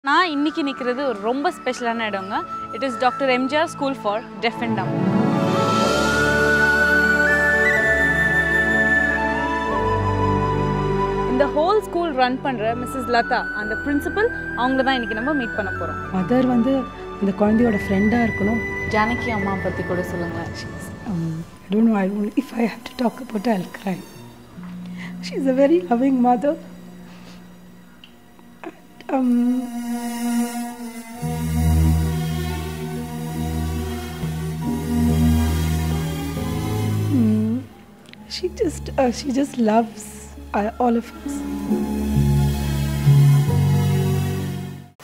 நான் இன்னைக்கு நிக்கிறது ஒரு ரொம்ப ஸ்பெஷலான இடங்க. It is Dr. MGR School for Deaf and Dumb. இந்த whole school run பண்ற Mrs. Lata and the principal அவங்கள தான் இன்னைக்கு நம்ம மீட் பண்ண போறோம். மதர் வந்து இந்த குழந்தையோட ஃப்ரெண்டா இருக்கணும். ஜானகி அம்மா பத்தி கூட சொல்லுங்க. I don't know, if I have to talk about her, I'll cry. She's a very loving mother. She just loves all of us.